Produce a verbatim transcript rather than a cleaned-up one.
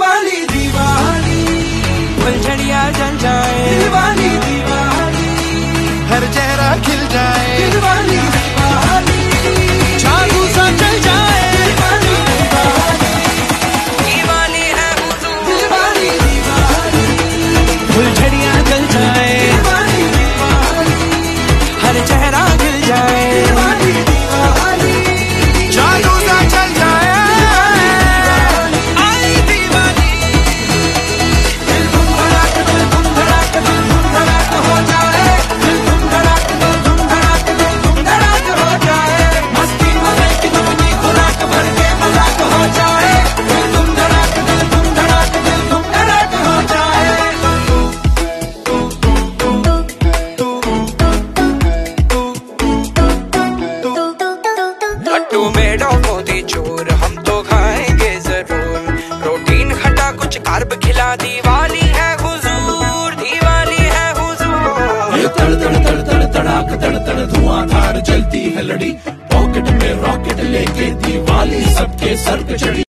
दिवाली दिवाली फुलझड़ियाँ जल जाए, दिवाली दिवाली हर चेहरा खिल जाए, दिवाली दिवाली जादू सा चल जाए, दिवाली दिवाली दिवाली है हुजूर, दिवाली दिवाली फुलझड़ियाँ जल जाए, दिवाली दिवाली हर चेहरा खिल जाए, दिवाली दिवाली जादू सा चल जाए, आई दिवाली। दिल धुम धड़ाक दिल धुम धड़ाक दिल धुम धड़ाक हो जाए, दिल धुम धड़ाक दिल धुम धड़ाक दिल धुम धड़ाक हो जाए, मस्ती मजे की दुगनी खुराक भर के मजाक हो जाए, दिल धुम धड़ाक दिल धुम धड़ाक दिल धुम धड़ाक हो जाए। लट्टू मेड ऑफ मोती चूर हम तो खाएंगे जरूर, प्रोटीन खटा कुछ कार्ब खिला, दिवाली है हुजूर, दिवाली है हुजूर। ये तड़ तड़ तड़ तड़ तड़ाक तड़ तड़ धुआंधार जलती है लड़ी, पॉकेट में रॉकेट लेके दिवाली सबके सर पे चढ़ी।